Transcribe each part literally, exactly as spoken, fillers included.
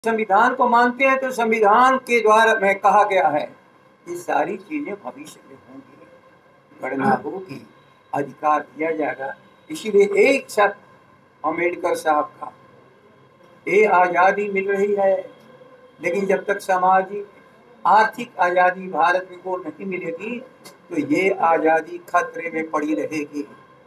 संविधान को मानते हैं तो संविधान के द्वारा में कहा गया है ये सारी चीजें भविष्य में होंगी, गणना होगी, अधिकार दिया जाएगा। इसीलिए एक शब्द अम्बेडकर साहब का, ये आज़ादी मिल रही है लेकिन जब तक सामाजिक आर्थिक आज़ादी भारत में को नहीं मिलेगी तो ये आज़ादी खतरे में पड़ी रहेगी।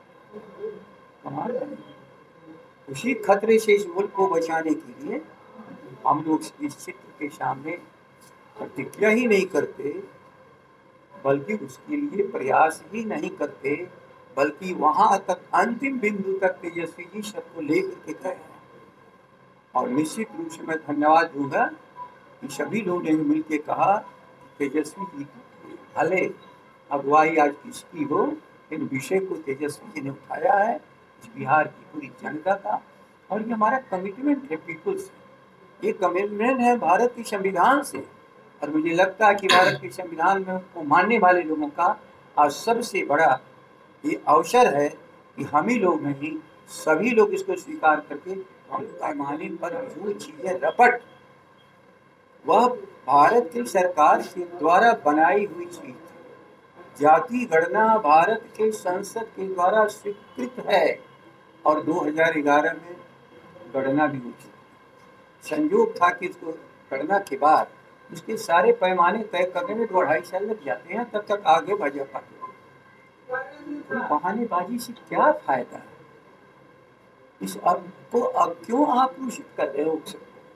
उसी खतरे से इस मुल्क को बचाने के लिए हम लोग इस चित्र के सामने प्रतिक्रिया ही नहीं करते, बल्कि उसके लिए प्रयास ही नहीं करते, बल्कि वहां तक अंतिम बिंदु तक तेजस्वी जी सबको लेकर के गए हैं। और निश्चित रूप से मैं धन्यवाद दूंगा कि सभी लोगों ने मिलकर कहा तेजस्वी जी भले अगुवाई आज किसकी हो, इन विषय को तेजस्वी जी ने उठाया है, इस बिहार की पूरी जनता का, और ये हमारा कमिटमेंट है पीपुल से, ये कमिटमेंट है भारत के संविधान से। और मुझे लगता है कि भारत के संविधान में को मानने वाले लोगों का आज सबसे बड़ा ये अवसर है कि हम ही लोग नहीं, सभी लोग इसको स्वीकार करके पैमाने पर जो चीजें रपट वह भारत की सरकार के द्वारा बनाई हुई चीज थी। जाति गणना भारत के संसद के द्वारा स्वीकृत है और दो हज़ार ग्यारह में गणना भी हुई थी। संयोग था कि इसको गणना के बाद उसके सारे पैमाने तय करने में दो ढाई साल लग जाते हैं, तब तक आगे बढ़ जा पाते। तो बहानेबाजी से क्या फायदा है? इस अब को अब क्यों आक्रोशित कर रहे हो?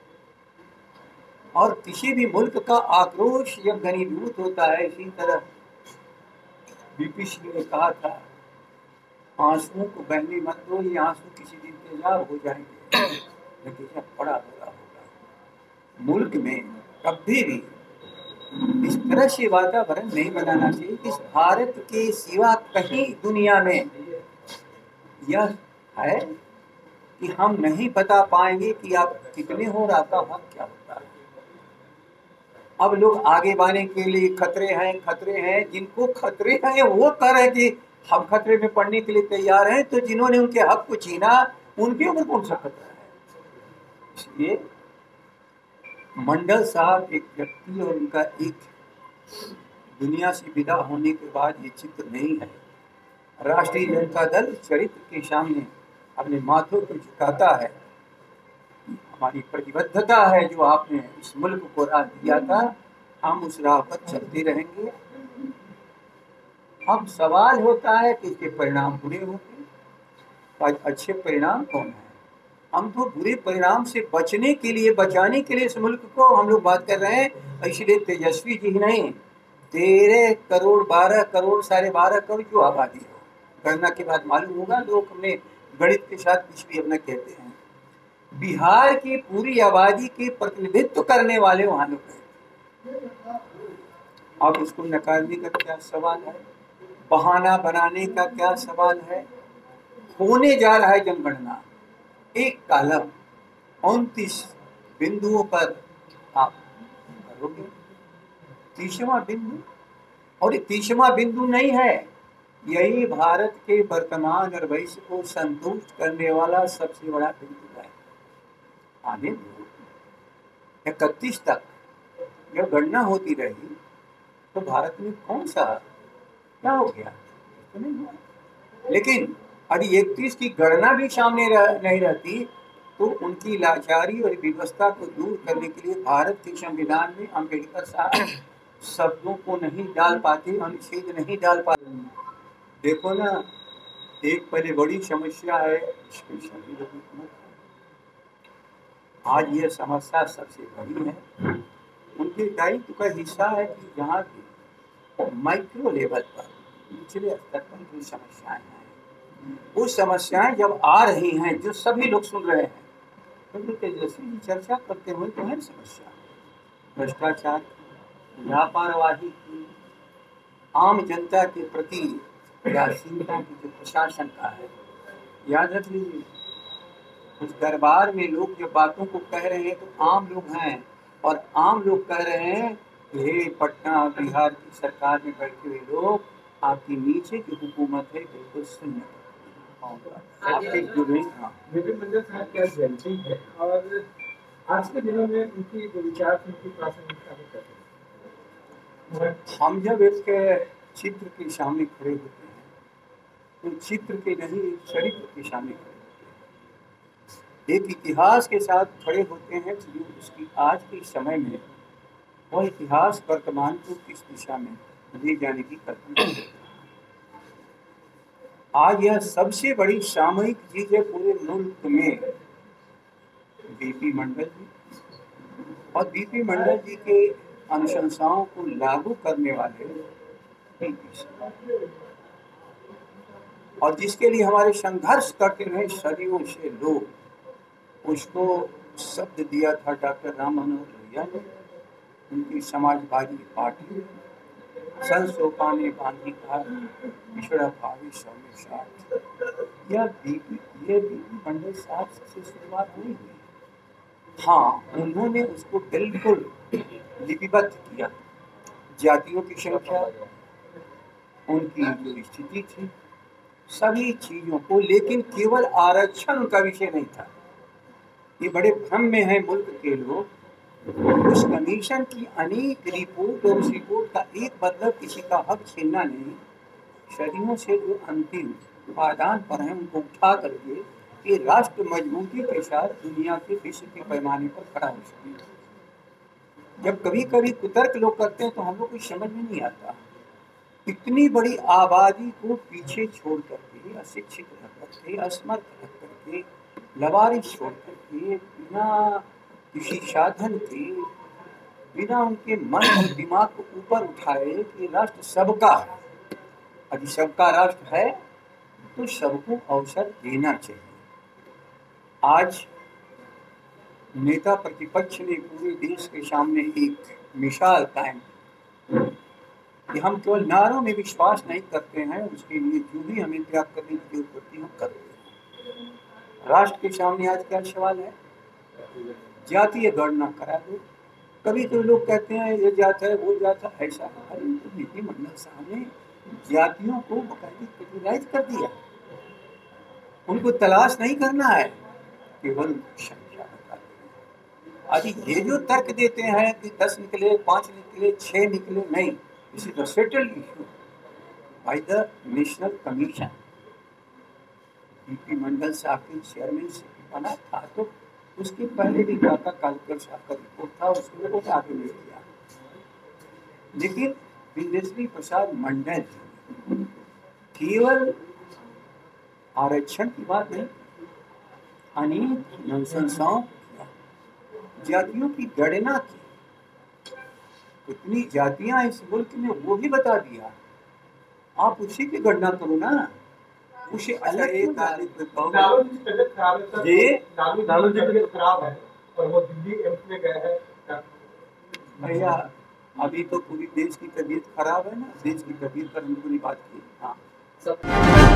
और किसी भी मुल्क का आक्रोश जब घनीभूत होता है, इसी तरह बीपी सिंह ने कहा था आंसुओं को बहने मत दो, ये आंसू किसी दिन तेजाब हो जाएंगे, लेकिन जब बड़ा बुरा होगा। मुल्क में कभी भी इस तरह से वातावरण नहीं बनाना चाहिए कि इस भारत के सिवा कहीं दुनिया में यह है कि हम नहीं बता पाएंगे कि आप कितने हो और आपका हक क्या होता है। अब लोग आगे बढ़ने के लिए खतरे हैं खतरे हैं, जिनको खतरे हैं वो कह रहे हैं कि हम खतरे में पड़ने के लिए तैयार हैं, तो जिन्होंने उनके हक को छीना उनके ऊपर कौन सा खतरा है? इसलिए मंडल साहब एक व्यक्ति और उनका एक दुनिया से विदा होने के बाद ये चित्र नहीं है। राष्ट्रीय जनता दल चरित्र के सामने अपने माथों को झुकाता है। हमारी प्रतिबद्धता है जो आपने इस मुल्क को राह दिया था, हम उस राह पर चलते रहेंगे। अब सवाल होता है कि इसके परिणाम बुरे होंगे, आज अच्छे परिणाम कौन है? हम तो बुरे परिणाम से बचने के लिए, बचाने के लिए इस मुल्क को हम लोग बात कर रहे हैं। इसलिए तेजस्वी जी नहीं, तेरह करोड़ बारह करोड़ साढ़े बारह करोड़ जो आबादी हो, गणना के बाद मालूम होगा, लोग हमने गणित के साथ कुछ भी अपना कहते हैं, बिहार की पूरी आबादी के प्रतिनिधित्व करने वाले वहां लोग हैं। अब उसको नकारने का क्या सवाल है? बहाना बनाने का क्या सवाल है? होने जा रहा है जनगणना, एक कॉलम उनतीस बिंदुओं पर आप करोगे, तीसवां बिंदु, और ये तीसवां बिंदु नहीं है, यही भारत के वर्तमान और भविष्य को संतुष्ट करने वाला सबसे बड़ा बिंदु है। आने इकतीस तक जब गणना होती रही तो भारत में कौन सा क्या हो गया? तो नहीं हुआ। लेकिन यदि इकतीस की गणना भी सामने रह, नहीं रहती तो उनकी लाचारी और व्यवस्था को दूर करने के लिए भारत के संविधान में अम्बेडकर साहब शब्दों को नहीं डाल पाते, अनुच्छेद नहीं डाल पाते। देखो ना, एक पहले बड़ी समस्या है, आज ये समस्या सबसे बड़ी है। उनके दायित्व का हिस्सा है कि जहाँ की माइक्रो लेवल पर, निचले स्तर पर जो समस्याएं हैं, वो समस्याएं जब आ रही हैं, जो सभी लोग सुन रहे हैं, तो तेजस्वी चर्चा करते हुए तो है समस्या भ्रष्टाचार, लापरवाही की, आम जनता के प्रति उदासीनता की जो प्रशासन का है। याद रख लीजिए, उस दरबार में लोग जब बातों को कह रहे हैं तो आम लोग हैं, और आम लोग कह रहे हैं कि हे पटना बिहार की सरकार में बैठे हुए लोग, आपकी नीचे की हुकूमत है बिल्कुल शून्य। विपिन मंडल साहब क्या जयंती है, और आज के दिनों में उनकी जो विचार उनकी प्रासंगिकता भी करते हैं। हम जब एक चित्र के सामने खड़े होते हैं तो चित्र के नहीं एक चरित्र के सामने खड़े होते हैं, एक इतिहास के साथ खड़े होते हैं जो उसकी आज के समय में वह इतिहास वर्तमान को किस दिशा में ले जाने की कल्पना करता है। आज यह सबसे बड़ी सामयिक चीज है पूरे मुल्क में बीपी मंडल जी, और बीपी मंडल जी के अनुशंसाओं को लागू करने वाले और जिसके लिए हमारे संघर्ष करते रहे सदियों से लोग, उसको शब्द दिया था डॉक्टर राम मनोहर लोहिया ने, उनकी समाजवादी पार्टी संसोपा ने बांधी का पिछड़ा भावी सौम्य साथ। यह बीपी ये बीपी मंडल साहब से शुरुआत नहीं हुई। हाँ, उन्होंने उसको बिल्कुल लिपिबद्ध किया, जातियों की संख्या, उनकी जो स्थिति थी, सभी चीजों को, लेकिन केवल आरक्षण उनका विषय नहीं था। ये बड़े भ्रम में है मुल्क के लोग। उस कमीशन की अनेक रिपोर्ट और उस रिपोर्ट का एक मतलब किसी का हक छीनना नहीं, सदियों से जो अंतिम पायदान पर है उनको उठा करके ये राष्ट्र मजबूती के साथ दुनिया के विश्व के पैमाने पर खड़ा हो सके। जब कभी कभी कुतर्क लोग करते हैं तो हम लोग को समझ में नहीं आता, इतनी बड़ी आबादी को पीछे छोड़ करके, अशिक्षित रख करके, असमर्थ रख करके, लवारिस छोड़ करके, बिना किसी साधन के, बिना उनके मन और दिमाग को ऊपर उठाए कि राष्ट्र सबका है, यदि सबका राष्ट्र है तो सबको अवसर देना चाहिए। आज नेता प्रतिपक्ष ने पूरे देश के सामने एक मिसाल कायम कि हम केवल नारों में विश्वास नहीं करते हैं, उसके लिए जो भी हमें त्याग करने की जरूरत पड़ती है हम करते हैं। राष्ट्र के सामने आज क्या सवाल है? जातीय गणना करा दो। कभी तो लोग कहते हैं ये जात है वो जात है, ऐसा है। बीपी मंडल साहब ने जातियों को बकायदे कैटेगराइज कर दिया। उनको तलाश नहीं करना है, केवल संख्या बता देना। अभी ये जो तर्क देते हैं कि दस निकले, पांच निकले, छह निकले, नहीं, this is the settled issue by the national commission. BP Mandal साहब के चेयरमैन से बना था तो उसके पहले भी काका कालकर साहब का रिपोर्ट था, उसके लोगों ने आगे नहीं किया। लेकिन बिंदेश्वरी प्रसाद मंडल केवल आरक्षण की बात नहीं, अनेक अनुशंसाओं जातियों की गणना की, कितनी जातियां इस मुल्क में वो भी बता दिया। आप उसी की गणना करो ना, उसे अलग एक लालू जी की तबीयत खराब है सर, जी लालू जी की तबीयत खराब है और वो दिल्ली एम्स में गए हैं। भैया अभी तो पूरी देश की तबीयत खराब है ना, देश की तबीयत पर हम पूरी बात की। हाँ सब